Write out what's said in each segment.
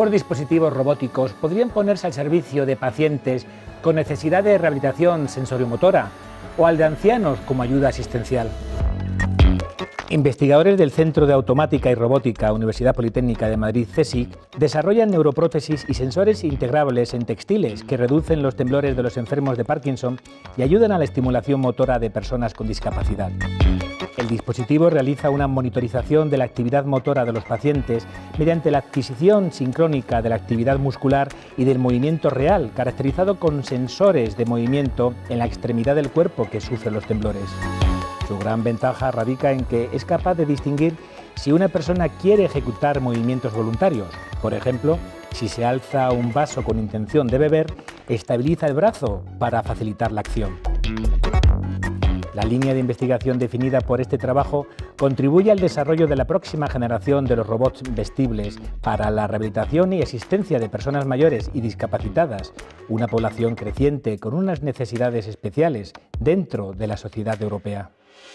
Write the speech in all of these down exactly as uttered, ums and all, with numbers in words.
Estos dispositivos robóticos podrían ponerse al servicio de pacientes con necesidad de rehabilitación sensoriomotora o al de ancianos como ayuda asistencial. Investigadores del Centro de Automática y Robótica, Universidad Politécnica de Madrid, CSIC, desarrollan neuroprótesis y sensores integrables en textiles que reducen los temblores de los enfermos de Parkinson y ayudan a la estimulación motora de personas con discapacidad. El dispositivo realiza una monitorización de la actividad motora de los pacientes mediante la adquisición sincrónica de la actividad muscular y del movimiento real, caracterizado con sensores de movimiento en la extremidad del cuerpo que sufre los temblores. Su gran ventaja radica en que es capaz de distinguir si una persona quiere ejecutar movimientos voluntarios. Por ejemplo, si se alza un vaso con intención de beber, estabiliza el brazo para facilitar la acción. La línea de investigación definida por este trabajo contribuye al desarrollo de la próxima generación de los robots vestibles para la rehabilitación y asistencia de personas mayores y discapacitadas, una población creciente con unas necesidades especiales dentro de la sociedad europea.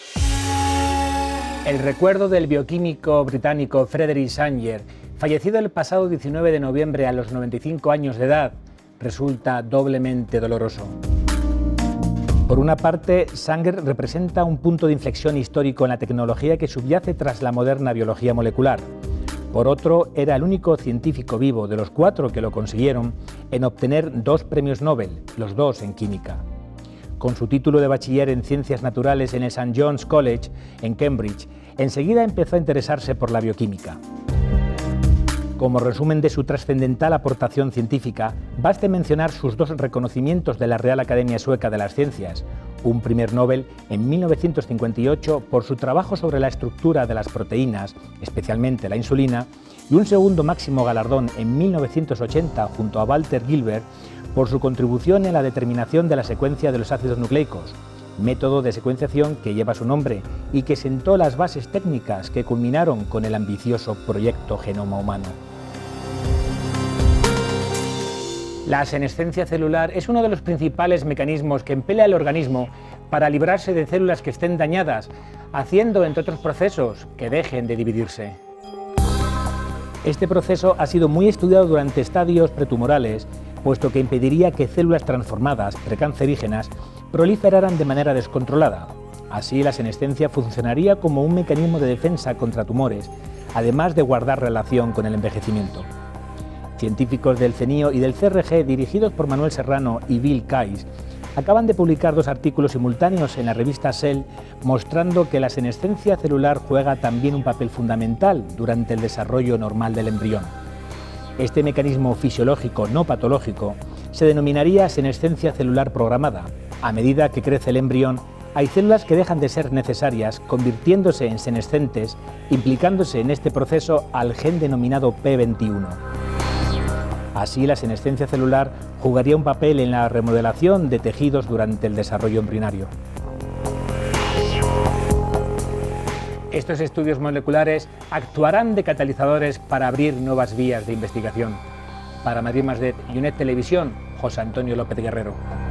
El recuerdo del bioquímico británico Frederick Sanger, fallecido el pasado diecinueve de noviembre a los noventa y cinco años de edad, resulta doblemente doloroso. Por una parte, Sanger representa un punto de inflexión histórico en la tecnología que subyace tras la moderna biología molecular. Por otro, era el único científico vivo de los cuatro que lo consiguieron en obtener dos premios Nobel, los dos en química. Con su título de bachiller en Ciencias Naturales en el Saint John's College, en Cambridge, enseguida empezó a interesarse por la bioquímica. Como resumen de su trascendental aportación científica, baste mencionar sus dos reconocimientos de la Real Academia Sueca de las Ciencias, un primer Nobel en mil novecientos cincuenta y ocho por su trabajo sobre la estructura de las proteínas, especialmente la insulina, y un segundo máximo galardón en mil novecientos ochenta junto a Walter Gilbert por su contribución en la determinación de la secuencia de los ácidos nucleicos, método de secuenciación que lleva su nombre y que sentó las bases técnicas que culminaron con el ambicioso proyecto Genoma Humano. La senescencia celular es uno de los principales mecanismos que emplea el organismo para librarse de células que estén dañadas, haciendo, entre otros procesos, que dejen de dividirse. Este proceso ha sido muy estudiado durante estadios pretumorales, puesto que impediría que células transformadas, precancerígenas, proliferaran de manera descontrolada. Así, la senescencia funcionaría como un mecanismo de defensa contra tumores, además de guardar relación con el envejecimiento. Científicos del CENIO y del C R G, dirigidos por Manuel Serrano y Bill Kais, acaban de publicar dos artículos simultáneos en la revista Cell mostrando que la senescencia celular juega también un papel fundamental durante el desarrollo normal del embrión. Este mecanismo fisiológico no patológico se denominaría senescencia celular programada. A medida que crece el embrión, hay células que dejan de ser necesarias, convirtiéndose en senescentes, implicándose en este proceso al gen denominado P veintiuno. Así, la senescencia celular jugaría un papel en la remodelación de tejidos durante el desarrollo embrionario. Estos estudios moleculares actuarán de catalizadores para abrir nuevas vías de investigación. Para Madrid Más D y UNED Televisión, José Antonio López Guerrero.